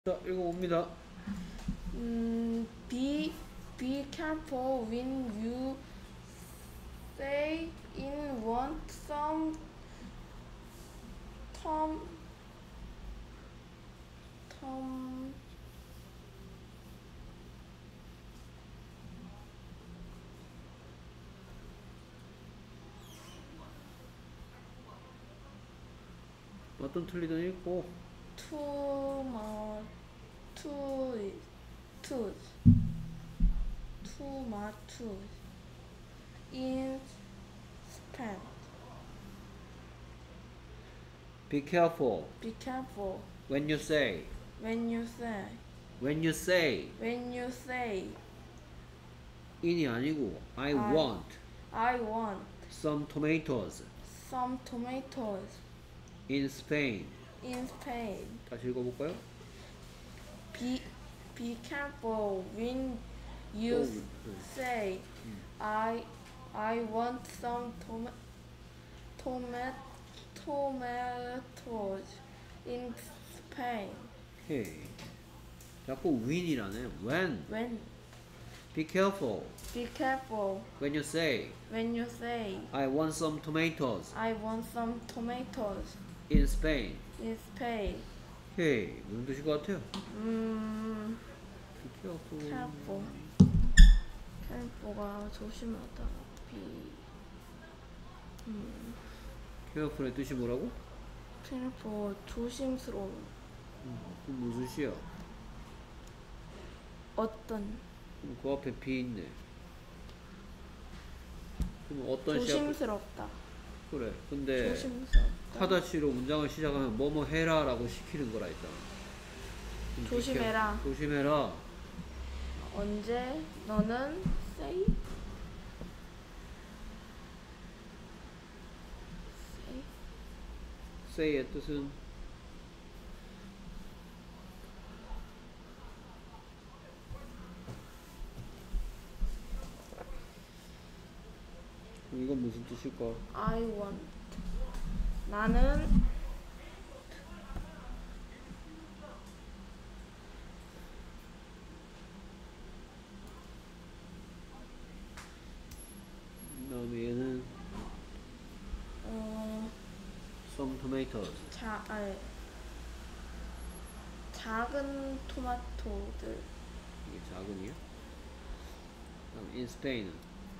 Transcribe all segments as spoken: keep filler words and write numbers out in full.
자, 읽어봅니다. 음, be be careful when you say in want some tom tom 어떤 틀리든 읽고. tomato to tomato in Spain. Be careful Be careful when you say. when you say When you say. when you say in이 아니고 I I- want I want some tomatoes some tomatoes in Spain. in Spain. 다시 읽어볼까요? Be be careful when you 또, s- say I I want some toma- tomat tomatoes in Spain. 오케이. 자꾸 when이라네. When. When Be careful be careful when you say when you say I want some tomatoes I want some tomatoes in Spain. in Spain. 오케이. 무슨 뜻일 것 같아요? 음, Be careful. careful. careful가 조심하다. be 음, careful의 뜻이 뭐라고? careful 조심스러운. 그 무슨 시야? 어떤 그 앞에 be 있네. 그럼 어떤 시야? 조심스럽다. 그래. 근데 조심스럽다. 하다시로 문장을 시작하면 뭐뭐 해라 라고 시키는 거라 했잖아. 그럼 조심해라. 비켜- 조심해라. 언제 너는 say say say의 뜻은 그럼 이건 무슨 뜻일까? I want 나는 그다음에 얘는 어, some tomatoes. 자, 아니, 작은 토마토들 이게 작은이야? 그다음 in Spain.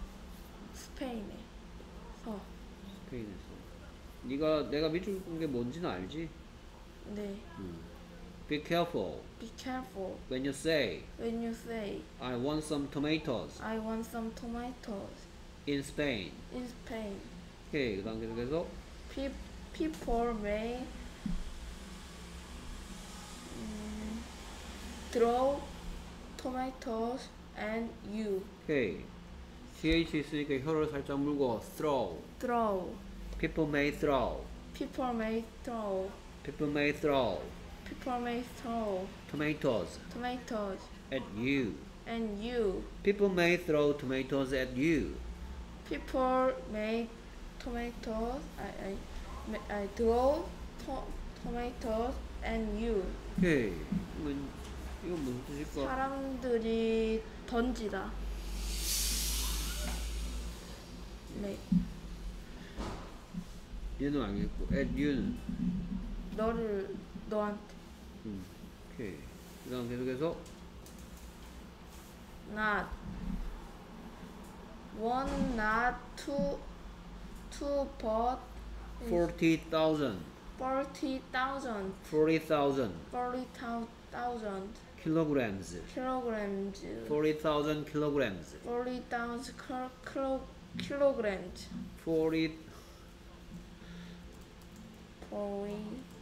스페인에서 스페인에서. 네가 내가 밑줄 게 뭔지는 알지? 네 음. Be careful be careful when you say when you say I want some tomatoes I want some tomatoes in Spain. in Spain. 오케이. 그다음 계속해서 Pe- people may 음, throw tomatoes and you 오케이. ch 있으니까 혀를 살짝 물고 throw. throw People may throw. people may throw People may throw people may throw tomatoes tomatoes at you. and you People may throw tomatoes at you. people may tomatoes I I may- I throw to, tomatoes and you 오케이. 이건, 이건 무슨 뜻일까? 사람들이 던지다. 네, 얘는 알겠고 at you는 너를 너한테 음. 오케이. 그다음 계속해서 not one, not two, two, but forty thousand. forty thousand, forty thousand forty thousand kilograms. kilograms, forty thousand kilograms. forty thousand kilo, kilograms, forty forty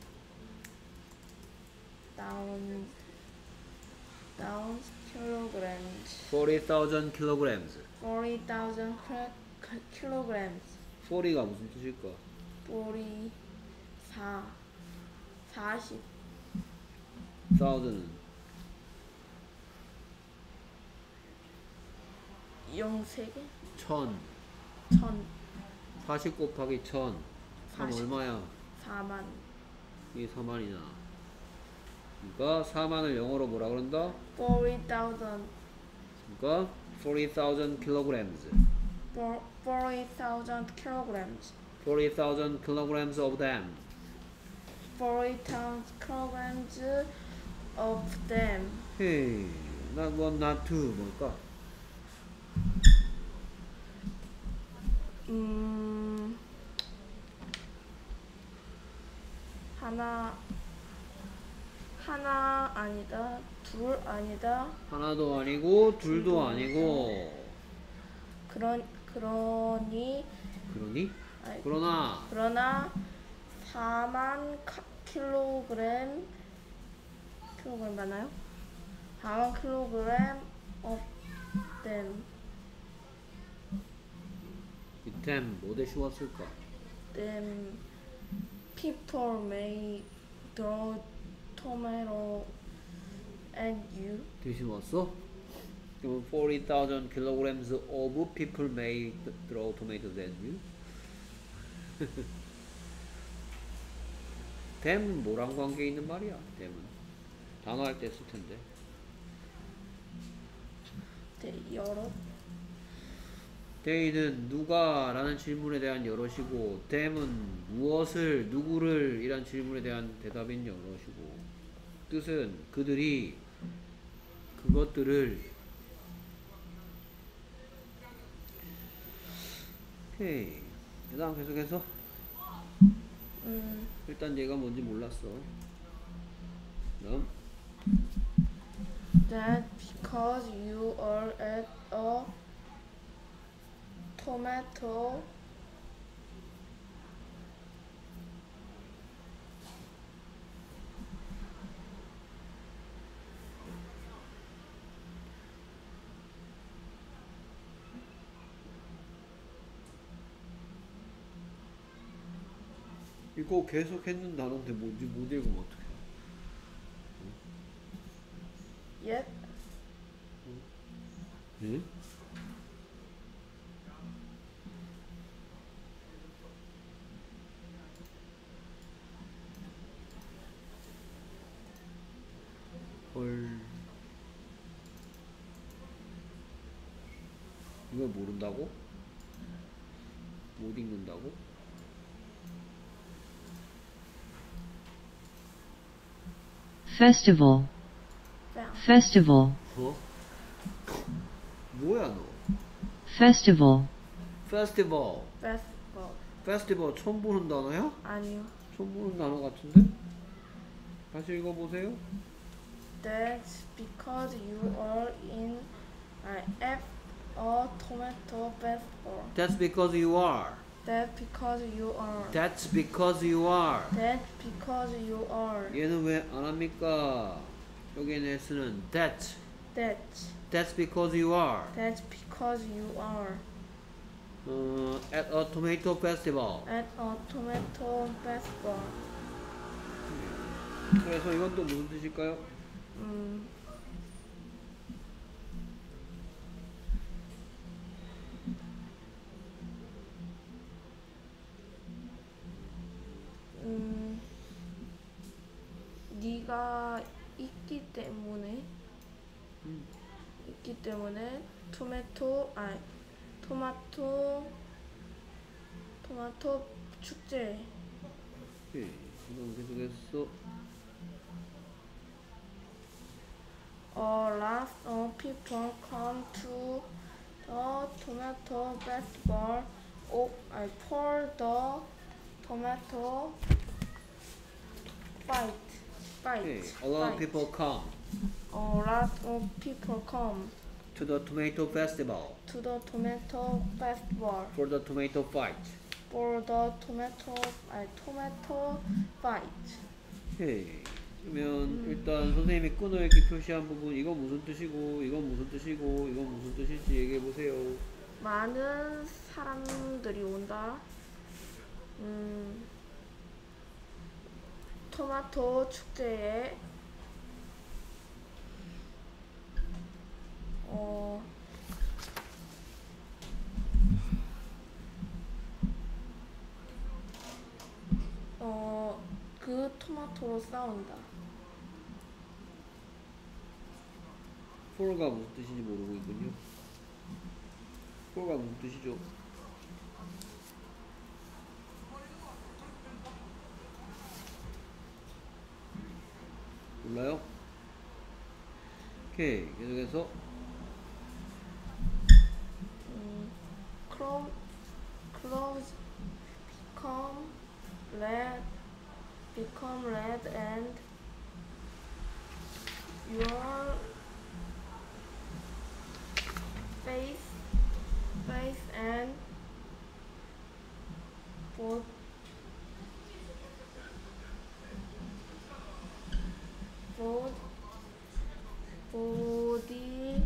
thousand, thousand kilograms, forty thousand kilograms. forty thousand kilograms, forty가 무슨 뜻일까? forty 사, 사십, thousand은 영세 개, 천. 천, 사십 곱하기 천. 삼 사십. 얼마야? 사만, 이게 사만이잖아. 그러니까 사만을 영어로 뭐라 그런다? forty thousand. 그러니까 forty thousand kilograms. forty thousand kilograms. forty thousand kilograms of them. forty thousand kilograms of them. Hey, not one, not two. 뭘까? 음, 하나, 하나 아니다, 둘 아니다. 하나도 아니고 둘도 둘도 아니고. 그런 그러니 그러니? 아니, 그러나 그러나 사만 킬로그램 킬로그램 맞나요? 사만 킬로그램 of them. 이템 뭐 대신 왔을까? them people may throw tomato at you. 대신 왔어? 그럼 forty thousand kilograms of people may throw tomatoes at you? 댐은 뭐랑 관계 있는 말이야? 댐은 단어 할 때 쓸 텐데. 네, 여러 they는 누가 라는 질문에 대한 여럿이고 them은 무엇을 누구를 이란 질문에 대한 대답인 여럿이고 뜻은 그들이 그것들을 오케이. 그 다음 계속해서 음, 일단 얘가 뭔지 몰랐어. 그다음 that because you are at a tomato 이거 계속 했는 단어인데 뭔지 못 읽으면 어떡해. yet 응? 헐. 이걸 모른다고? 못 읽는다고? Festival. found Festival. 어? 뭐야 너? Festival. 페스티벌. festival. 페스티벌 처음 보는 단어야? 아니요. 처음 보는 단어 같은데? 다시 읽어보세요. That's because you are in uh, at a tomato festival. That's because you are. That's because you are. That's because you are. That's because you are. 얘는 왜 안 합니까? 여기에 S는 that. That's That's because you are. that's because you are 어, at a tomato festival. at a tomato festival. 그래서 이건 또 무슨 뜻일까요? 음, 음, 네가 있기 때문에 음. 있기 때문에 토마토 아 토마토 토마토 축제. 오케이. 이건 계속해서 A lot of people come to the tomato festival oh, I for the tomato fight. Fight. 오케이. A lot of fight. people come A lot of people come to the tomato festival to the tomato festival for the tomato fight. for the tomato I tomato fight. 오케이. 그러면 일단 선생님이 끊어읽기 표시한 부분 이건 무슨 뜻이고 이건 무슨 뜻이고 이건 무슨 뜻일지 얘기해 보세요. 많은 사람들이 온다. 음, 토마토 축제에 어, 어, 그 토마토로 싸운다. for가 무슨 뜻인지 모르고 있군요. for가 무슨 뜻이죠? 몰라요? 오케이. 계속해서 음, clothes, clothes become red, become red, and your face, face and bo- bod- body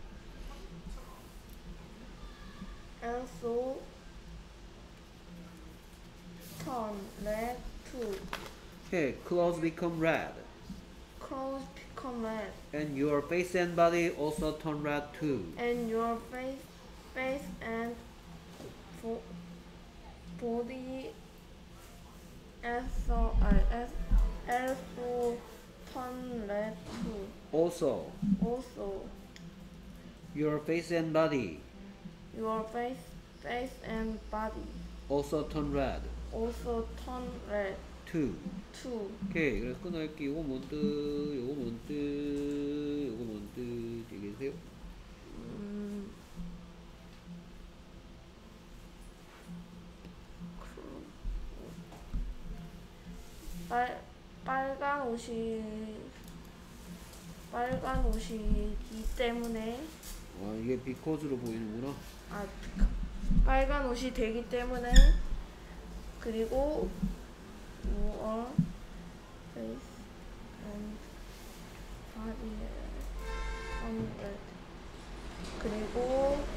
also turn red too. 오케이. clothes become red Clothes become red, and your face and body also turn red too. and your face, face and bo- body also, uh, as- also turn red too. Also, Also, your face and body your face, face and body also turn red also turn red too. too. 오케이. 그래서 끊어읽기 요거 뭔 뜻, 요거 뭔 뜻, 요거 뭔 뜻 얘기해주세요. 음, 빨 빨간 옷이 빨간 옷이기 때문에 아, 이게 because로 보이는구나. 아 빨간 옷이 되기 때문에 그리고 your face and body on red 그리고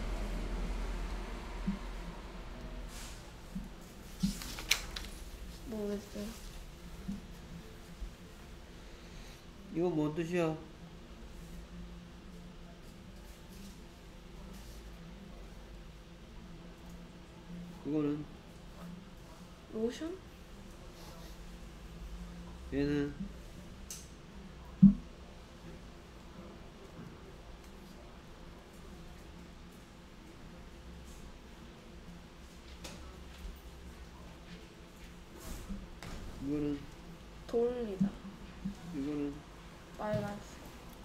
모르겠어요. 이건 뭔 뜻이야? 이거는 로션? 얘는 이거는 돌리다. 이거는 빨간색.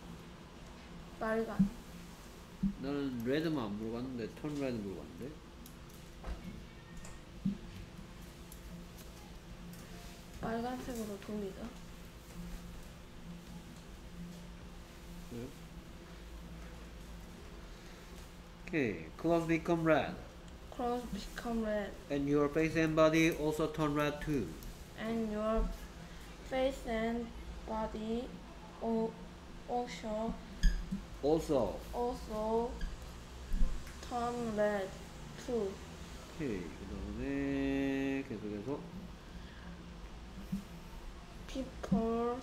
빨간. 나는 레드만 안 물어봤는데 턴 레드 물어봤는데. 빨간색으로 돌리다. 그래요? 오케이. Clothes become red Clothes become red, and your face and body also turn red too. and your face and body al- also Also. also turn red too. 오케이. 그 다음에 계속해서 People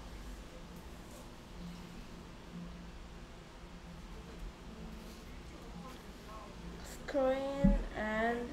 scream and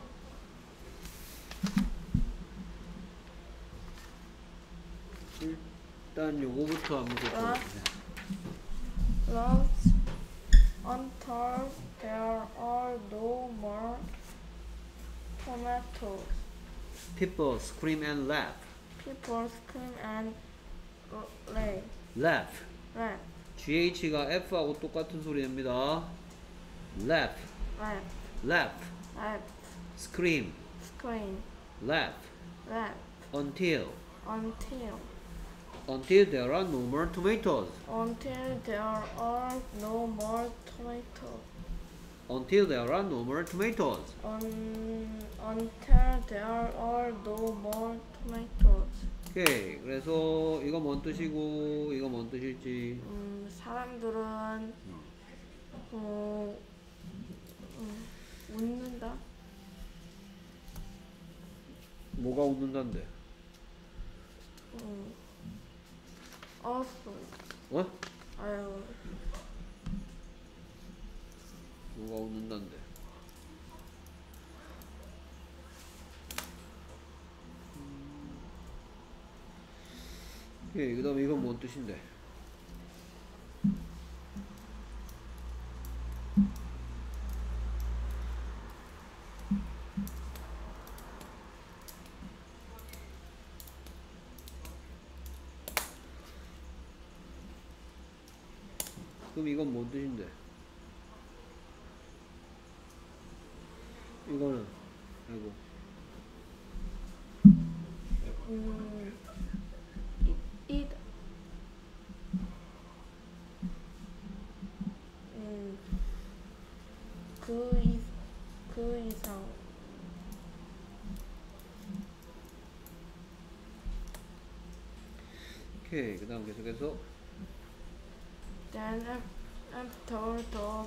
일단 요거부터 한번 아. 볼게요. lungs until there are no more tomatoes. People scream and laugh. People scream and lay, Laugh. laugh, 지에이치가 F하고 똑같은 소리 냅니다. Laugh. laugh, Laugh. laugh, Scream. scream, Laugh. laugh, Until. until, Until there are no more tomatoes. until there are no more tomatoes. Until there are no more tomatoes. Un, until there are no more tomatoes. 오케이. 그래서 이거 뭔 뜻이고 이거 뭔 뜻일지. 음, 사람들은 어, 음, 웃는다. 뭐가 웃는다는데? 음, also, 어? 아유, 뭐가 웃는다는데? 오케이. 그 다음에 이건 뭔 뜻인데? 그럼 이건 뭔 뜻인데? 이거는 아이고 음, 이, 이, 음, 그, 이, 그 이상. 오케이. 그 다음 계속해서 Then af- after the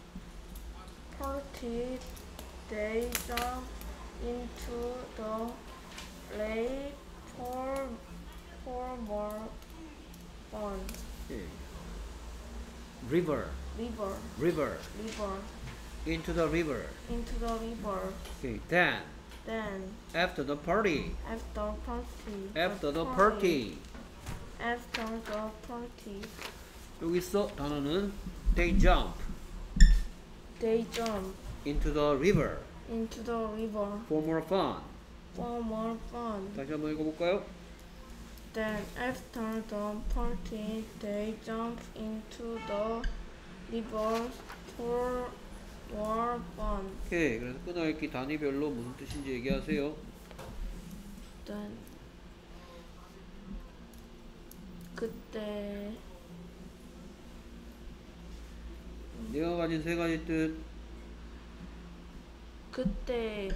party, they jump into the lake for, for more fun. 오케이. river River, river river, into the river. into the river. 오케이. then Then after the party after party, after the party after the party, 여기서 단어는 they jump they jump into the river into the river for more fun. for more fun. 다시 한번 읽어볼까요? Then after the party, they jump into the river for more fun. 오케이. 그래서 끊어읽기 단위별로 무슨 뜻인지 얘기하세요. Then 그때 내가 가진 세 가지 뜻. 그때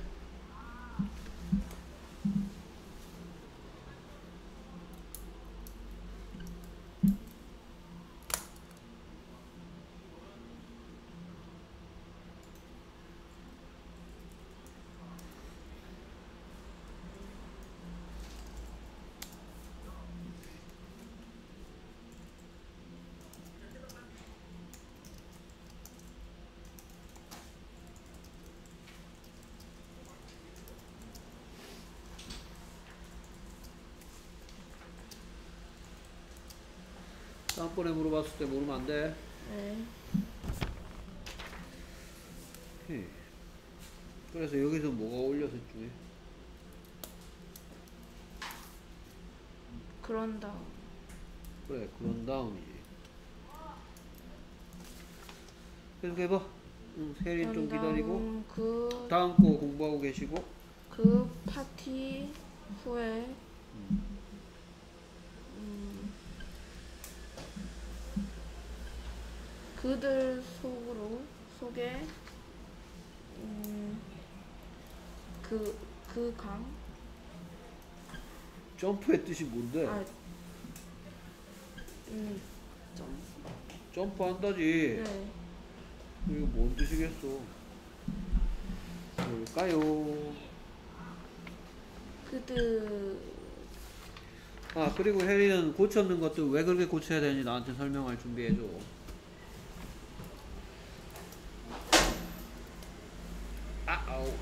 다음번에 물어봤을 때 모르면 안 돼. 네, 오케이. 그래서 여기서 뭐가 올려서 중에? 그런 다음 그래, 그런 다음이지. 계속 해봐. 응, 세린 좀 그런 기다리고. 다음 그, 다음 거 공부하고 계시고. 그 파티 후에 음, 그들 속으로 속에 음, 그, 그 강? 점프의 뜻이 뭔데? 아, 음, 좀, 점프 한다지. 네, 이거 뭔 뜻이겠어? 뭘까요? 그들, 아, 그리고 혜리는 고쳤는 것도 왜 그렇게 고쳐야 되는지 나한테 설명할 준비해줘. 아, 아우.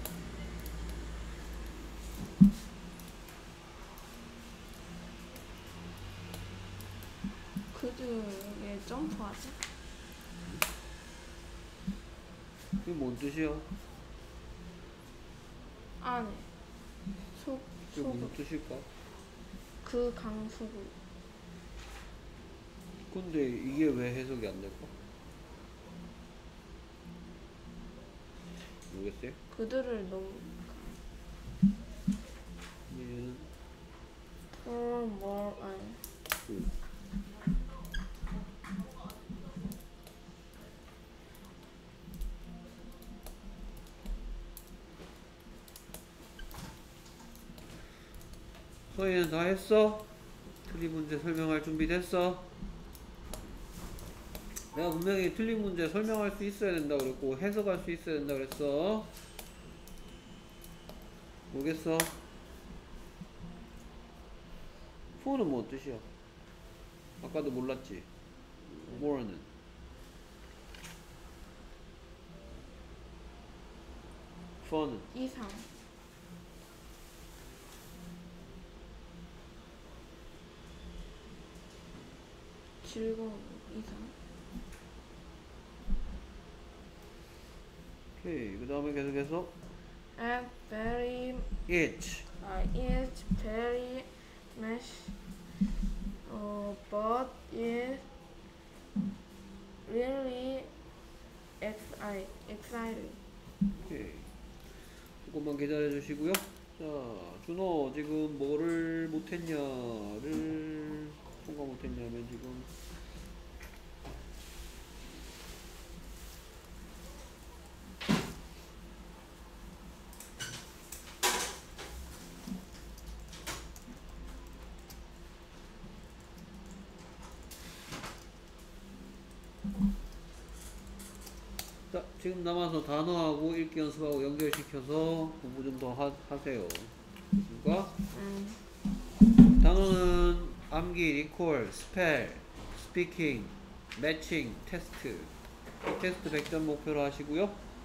그들에 점프하지? 이게 뭔 뜻이야? 안에, 속, 이게 무슨 속으로, 뜻일까? 그 강 속으로. 근데 이게 왜 해석이 안 될까? 모르겠어요? 그들을 너무 얘는 for more, 아니, 그 서희는 다 했어? 틀린 문제 설명할 준비 됐어? 내가 분명히 틀린 문제 설명할 수 있어야 된다 그랬고 해석할 수 있어야 된다 그랬어. 모르겠어? for는 뭐 뜻이야? 아까도 몰랐지? more는 fun은 이상, 즐거운 이상. 오케이. 그 다음에 계속해서 And very, it uh, it's very much, uh, but it really 조금만 기다려 주시고요. 자, 준호 지금 뭐를 못했냐를 통과 못했냐면 지금 자, 지금 남아서 단어하고 읽기 연습하고 연결시켜서 공부 좀 더 하세요. 그러니까 음. 단어는 암기, 리콜, 스펠, 스피킹, 매칭, 테스트. 이 테스트 백 점 목표로 하시고요.